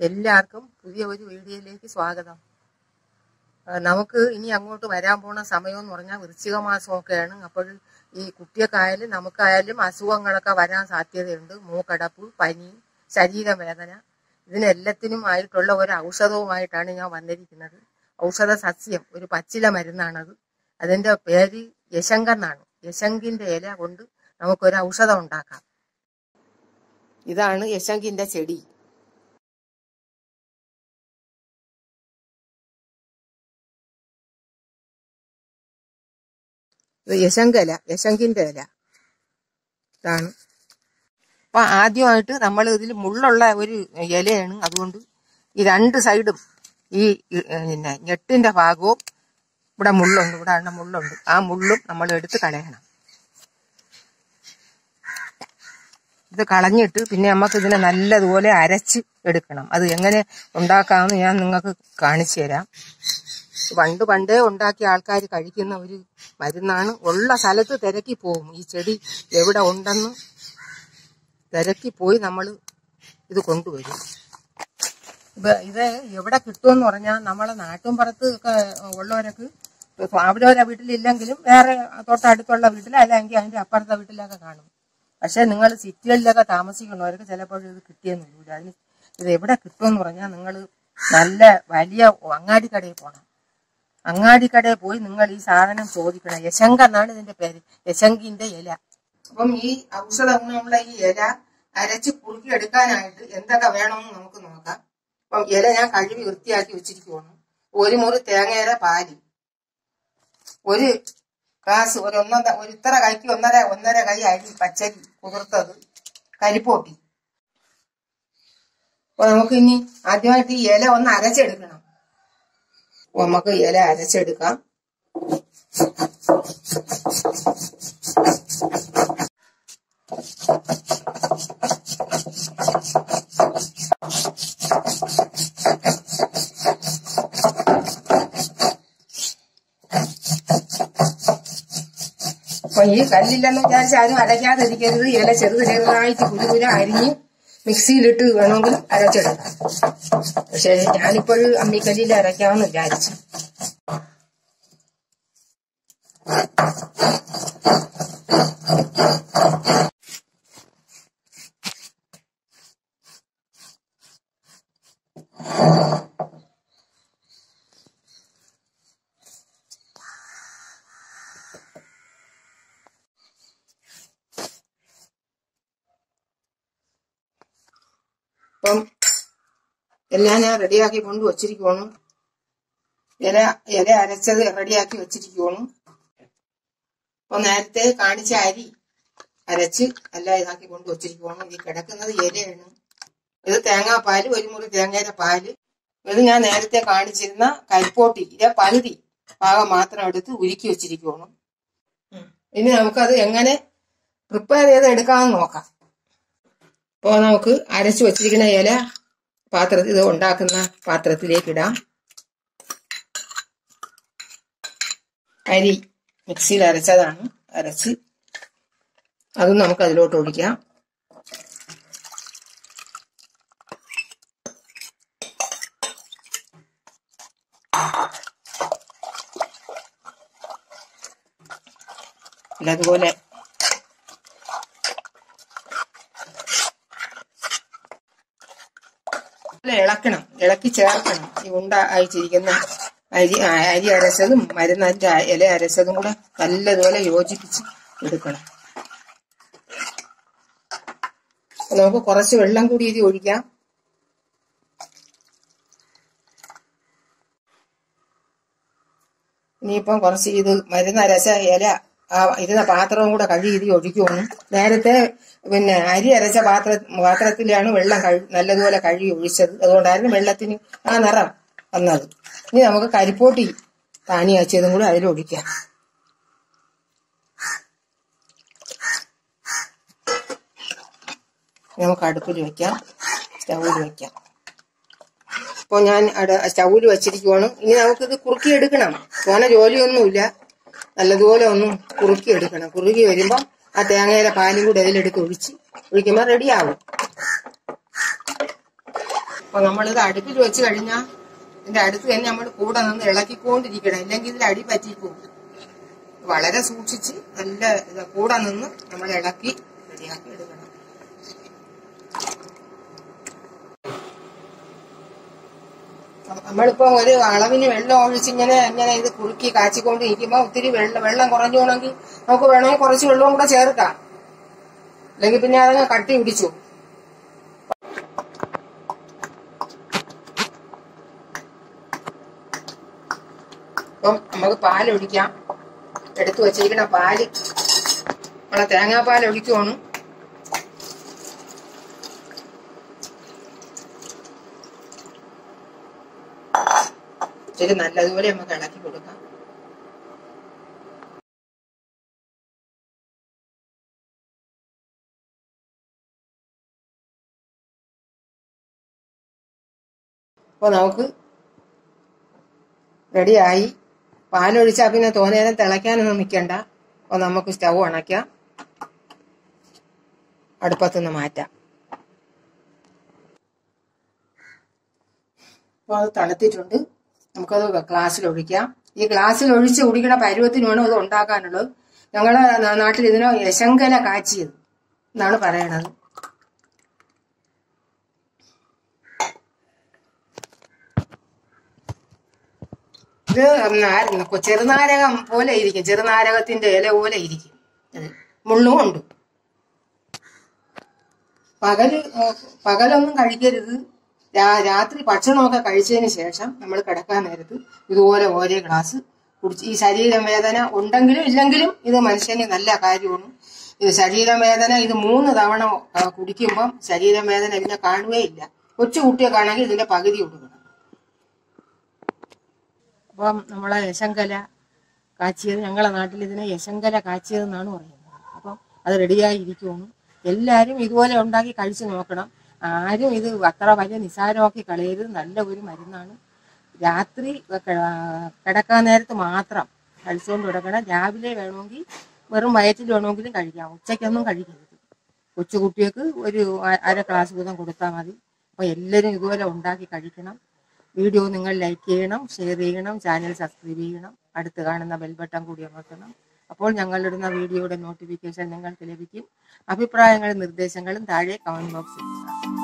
എല്ലാവർക്കും പുതിയ ഒരു വീഡിയോയിലേക്ക് സ്വാഗതം. നമുക്ക് ഇനി അങ്ങോട്ട് വരാൻ പോണ സമയം എന്ന് പറഞ്ഞാൽ വൃശ്ചിക മാസമൊക്കെയാണ്. അപ്പോൾ ഈ കുട്ടിയൊക്കെയായാലും നമുക്കായാലും അസുഖങ്ങളൊക്കെ വരാൻ സാധ്യതയുണ്ട്. മൂക്കടപ്പ്, പനി, ശരീരവേദന, ഇതിനെല്ലാത്തിനുമായിട്ടുള്ള ഒരു ഔഷധവുമായിട്ടാണ് ഞാൻ വന്നിരിക്കുന്നത്. ഔഷധ സസ്യം, ഒരു പച്ചില മരുന്നാണത്. അതിൻ്റെ പേര് യശങ്കെന്നാണ്. യശങ്കിൻ്റെ ഇല കൊണ്ട് നമുക്കൊരു ഔഷധം ഉണ്ടാക്കാം. ഇതാണ് യശങ്കിൻ്റെ ചെടി. യശങ്കിന്റെ ഇല ഇതാണ്. അപ്പൊ ആദ്യമായിട്ട് നമ്മൾ ഇതിൽ മുള്ളുള്ള ഒരു ഇലയാണ്. അതുകൊണ്ട് ഈ രണ്ട് സൈഡും ഈ ഞെട്ടിന്റെ ഭാഗവും ഇവിടെ മുള്ളുണ്ട്, ഇവിടെ മുള്ളുണ്ട്. ആ മുള്ളും നമ്മൾ എടുത്ത് കളയണം. ഇത് കളഞ്ഞിട്ട് പിന്നെ നമുക്ക് ഇതിനെ നല്ലതുപോലെ അരച്ച് എടുക്കണം. അത് എങ്ങനെ ഉണ്ടാക്കാമെന്ന് ഞാൻ നിങ്ങൾക്ക് കാണിച്ചു തരാം. പണ്ടേ ഉണ്ടാക്കിയ ആൾക്കാർ കഴിക്കുന്ന ഒരു മരുന്നാണ്. ഉള്ള സ്ഥലത്ത് തിരക്കി പോകും. ഈ ചെടി എവിടെ ഉണ്ടെന്ന് തിരക്കി പോയി നമ്മൾ ഇത് കൊണ്ടുവരും. ഇത് എവിടെ കിട്ടുമെന്ന് പറഞ്ഞാൽ നമ്മളെ നാട്ടുംപുറത്ത് ഒക്കെ ഉള്ളവരൊക്കെ അവരവരെ വീട്ടിലില്ലെങ്കിലും വേറെ തൊട്ടടുത്തുള്ള വീട്ടിൽ അല്ലെങ്കിൽ അതിന്റെ അപ്പുറത്തെ വീട്ടിലൊക്കെ കാണും. പക്ഷെ നിങ്ങൾ സിറ്റികളിലൊക്കെ താമസിക്കുന്നവർക്ക് ചിലപ്പോഴും ഇത് കിട്ടിയെന്ന് വരില്ല. അതിന് ഇത് എവിടെ കിട്ടുമെന്ന് പറഞ്ഞാൽ നിങ്ങൾ നല്ല വലിയ അങ്ങാടിക്കടയിൽ പോകണം. അങ്ങാടിക്കടയിൽ പോയി നിങ്ങൾ ഈ സാധനം ചോദിക്കണം. യശങ്ക എന്നാണ് ഇതിന്റെ പേര്, യശങ്കിന്റെ ഇല. അപ്പം ഈ ഔഷധ ഗുണമുള്ള ഈ ഇല അരച്ച് കുറുക്കി എടുക്കാനായിട്ട് എന്തൊക്കെ വേണമെന്ന് നമുക്ക് നോക്കാം. അപ്പം ഇല ഞാൻ കഴുകി വൃത്തിയാക്കി വെച്ചിരിക്കുവാണ്. ഒരു മുറി തേങ്ങയുടെ പാല്, ഒരു ഗ്ലാസ്, ഒരു ഇത്ര കൈക്ക് ഒന്നര കൈ അരി പച്ചരി കുതിർത്തത്, കരിപ്പോട്ടി. അപ്പൊ നമുക്ക് ഇനി ആദ്യമായിട്ട് ഈ ഇല ഒന്ന് അരച്ചെടുക്കണം. നമുക്ക് ഇല അരച്ചെടുക്കാം. അപ്പൊ ഈ കല്ലില്ലെന്ന് വിചാരിച്ച് ആരും അരയ്ക്കാതിരിക്കരുത്. ഇല ചെറുതായിട്ട് കുരുകുര അരിഞ്ഞ് മിക്സിയിലിട്ട് വേണമെങ്കിൽ അരച്ചെടുക്കാം. പക്ഷെ ഞാനിപ്പോഴും അമ്മിക്കല്ലിൽ അരയ്ക്കാമെന്ന് വിചാരിച്ചു. അപ്പം എല്ലാം ഞാൻ റെഡിയാക്കി കൊണ്ട് വച്ചിരിക്കുവാണ്. ഇല അരച്ചത് റെഡിയാക്കി വെച്ചിരിക്കുവാണ്. അപ്പൊ നേരത്തെ കാണിച്ച അരി അരച്ച് എല്ലാം ഇതാക്കി കൊണ്ട് വച്ചിരിക്കുവാണ്. ഇത് കിടക്കുന്നത് ഇലയാണ്. ഇത് തേങ്ങാപ്പാല്, ഒരു മുറി തേങ്ങയുടെ പാല്. ഇത് ഞാൻ നേരത്തെ കാണിച്ചിരുന്ന കരിപ്പോട്ടി, ഇല പകുതി ഭാഗം മാത്രം എടുത്ത് ഉരുക്കി വെച്ചിരിക്കുവാണ്. ഇനി നമുക്കത് എങ്ങനെ പ്രിപ്പയർ ചെയ്ത് എടുക്കാമെന്ന് നോക്കാം. അപ്പോൾ നമുക്ക് അരച്ചു വച്ചിരിക്കുന്ന ഇല ഇത് ഉണ്ടാക്കുന്ന പാത്രത്തിലേക്ക് ഇടാം. അരി മിക്സിയിൽ അരച്ചതാണ്, അരച്ച് അതും നമുക്ക് അതിലോട്ട് ഒഴിക്കാം. അതുപോലെ ഇളക്കണം, ഇളക്കി ചേർക്കണം. ഈ ഉണ്ട അയച്ചിരിക്കുന്ന അരി അരച്ചതും മരുന്നിന്റെ ഇല അരച്ചതും കൂടെ നല്ലതുപോലെ യോജിപ്പിച്ച് എടുക്കണം. നമുക്ക് കുറച്ച് വെള്ളം കൂടി ഇത് ഒഴിക്കാം. ഇനിയിപ്പം കുറച്ച് ഇത് മരുന്നരച്ച ഇല ഇരുന്ന പാത്രവും കൂടെ കഴുകി ഇത് ഒഴിക്കുവാണ്. നേരത്തെ അരി അരച്ച പാത്രത്തിലാണ് വെള്ളം നല്ലതുപോലെ കഴുകി ഒഴിച്ചത്. അതുകൊണ്ടായിരുന്നു വെള്ളത്തിന് ആ നിറം വന്നത്. ഇനി നമുക്ക് കരിപ്പോട്ടി താണി വെച്ചതും കൂടെ അതിലൊഴിക്കാം. നമുക്ക് അടുപ്പിൽ വെക്കാം, സ്റ്റൗവിൽ വെക്കാം. അപ്പോൾ ഞാൻ സ്റ്റൗവിൽ വെച്ചിരിക്കുവാണ്. ഇനി നമുക്കിത് കുറുക്കിയെടുക്കണം. തോനെ ജോലിയൊന്നുമില്ല. നല്ലതുപോലെ ഒന്ന് കുറുക്കിയെടുക്കണം. കുറുകി വരുമ്പോൾ ആ തേങ്ങയുടെ പാലും കൂടി അതിലെടുത്ത് ഒഴിക്കുമ്പോൾ റെഡിയാവും. അപ്പൊ നമ്മളിത് അടുപ്പിൽ വെച്ച് കഴിഞ്ഞാൽ ഇതിന്റെ അടുത്ത് തന്നെ നമ്മൾ കൂടെ നിന്ന് ഇളക്കിക്കൊണ്ടിരിക്കണം, ഇല്ലെങ്കിൽ ഇതിൽ അടി പറ്റിപ്പോകും. വളരെ സൂക്ഷിച്ച് നല്ല കൂടെ നിന്ന് നമ്മൾ ഇളക്കി റെഡിയാക്കി എടുക്കണം. നമ്മളിപ്പോ ഒരു അളവിന് വെള്ളം ഒഴിച്ച് ഇങ്ങനെ ഇത് കുറുക്കി കാച്ചിക്കൊണ്ടിരിക്കുമ്പോ ഒത്തിരി വെള്ളം കുറഞ്ഞു പോകണമെങ്കിൽ നമുക്ക് വേണമെങ്കിൽ കുറച്ച് വെള്ളവും കൂടെ ചേർക്കാം, അല്ലെങ്കിൽ പിന്നെ അതങ്ങ് കട്ടി പിടിച്ചു. അപ്പം നമുക്ക് പാലൊഴിക്കാം. എടുത്തു വച്ചിരിക്കണ പാല് നമ്മളെ തേങ്ങാപ്പാൽ ഒഴിക്കുവാണ്. ഇച്ചിരി നല്ലതുപോലെ നമുക്ക് ഇളക്കി കൊടുക്കാം. അപ്പൊ നമുക്ക് റെഡിയായി. പാലൊഴിച്ചാൽ പിന്നെ തോന്നേരം തിളയ്ക്കാനൊന്നും നിൽക്കണ്ട. അപ്പൊ നമുക്ക് സ്റ്റൗ അണയ്ക്കാം, അടുപ്പത്തുനിന്ന് മാറ്റാം. അപ്പൊ അത് തണുത്തിട്ടുണ്ട്. നമുക്കത് ഗ്ലാസ്സിൽ ഒഴിക്കാം. ഈ ഗ്ലാസ്സിൽ ഒഴിച്ച് കുടിക്കണ പരുവത്തിന് വേണം ഇത് ഉണ്ടാക്കാനുള്ളത്. ഞങ്ങളുടെ നാട്ടിൽ ഇതിനെ യശങ്കല കാച്ചിയത് എന്നാണ് പറയണത്. ഇത് ചെറുനാരകം പോലെ ഇരിക്കും, ചെറുനാരകത്തിന്റെ ഇല പോലെ ഇരിക്കും. മുള്ളും ഉണ്ട്. പകലൊന്നും കഴിക്കരുത്. രാത്രി ഭക്ഷണമൊക്കെ കഴിച്ചതിന് ശേഷം നമ്മൾ കിടക്കാൻ നേരത്ത് ഇതുപോലെ ഓരോ ഗ്ലാസ് കുടിച്ച്, ഈ ശരീരവേദന ഉണ്ടെങ്കിലും ഇല്ലെങ്കിലും ഇത് മനുഷ്യന് നല്ല കാര്യമാണ്. ഇത് ശരീരവേദന ഇത് 3 തവണ കുടിക്കുമ്പം ശരീരവേദന ഇതിനെ കാണുകയില്ല. കൊച്ചു കുട്ടിയൊക്കെയാണെങ്കിൽ ഇതിന്റെ പകുതി കൊടുക്കണം. അപ്പം നമ്മളെ യശങ്കല കാച്ചിയത്, ഞങ്ങളെ നാട്ടിൽ ഇതിനെ യശങ്കല കാച്ചിയത് എന്നാണ് പറയുന്നത്. അപ്പം അത് റെഡിയായി ഇരിക്കുമെന്ന് എല്ലാവരും ഇതുപോലെ ഉണ്ടാക്കി കഴിച്ചു നോക്കണം. ആരും ഇത് അത്ര വലിയ നിസാരമാക്കി കളയരുത്. നല്ല ഒരു മരുന്നാണ്. രാത്രി കിടക്കാൻ നേരത്ത് മാത്രം കഴിച്ചുകൊണ്ട് കിടക്കണം. രാവിലെ വേണമെങ്കിൽ വെറും വയറ്റിൽ വേണമെങ്കിലും കഴിക്കാം. ഉച്ചയ്ക്കൊന്നും കഴിക്കരുത്. കൊച്ചുകുട്ടികൾക്ക് ഒരു 1/2 ഗ്ലാസ് വീതം കൊടുത്താൽ മതി. അപ്പോൾ എല്ലാവരും ഇതുപോലെ ഉണ്ടാക്കി കഴിക്കണം. വീഡിയോ നിങ്ങൾ ലൈക്ക് ചെയ്യണം, ഷെയർ ചെയ്യണം, ചാനൽ സബ്സ്ക്രൈബ് ചെയ്യണം, അടുത്ത് കാണുന്ന ബെൽ ബട്ടൺ കൂടി അമർത്തണം. അപ്പോൾ ഞങ്ങളിടുന്ന വീഡിയോയുടെ നോട്ടിഫിക്കേഷൻ നിങ്ങൾക്ക് ലഭിക്കും. അഭിപ്രായങ്ങളും നിർദ്ദേശങ്ങളും താഴെ കമന്റ് ബോക്സിൽ ഇടുക.